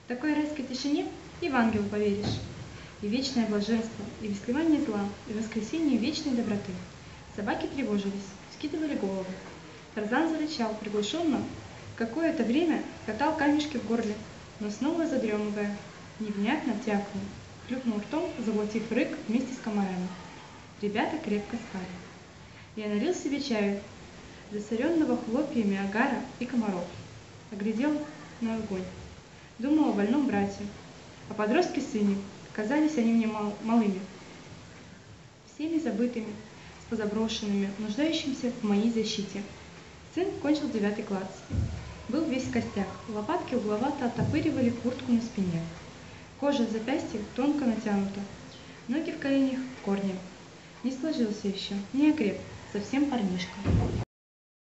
В такой райской тишине и в ангел поверишь, и вечное блаженство, и бесклевание зла, и воскресение вечной доброты. Собаки тревожились, вскидывали головы. Тарзан зарычал приглушенно, какое-то время катал камешки в горле, но снова задремывая, невнятно тявкнул, хлюпнул ртом, заглотив рык вместе с комарами. Ребята крепко спали. Я налил себе чаю, засоренного хлопьями агара и комаров, оглядел на огонь. Думал о больном брате, о подростке-сыне. Казались они мне малыми, всеми забытыми, с позаброшенными, нуждающимся в моей защите. Сын кончил 9 класс. Был весь в костях, лопатки угловато оттопыривали куртку на спине. Кожа в запястьях тонко натянута, ноги в коленях корнем. Не сложился еще, не окреп, совсем парнишка.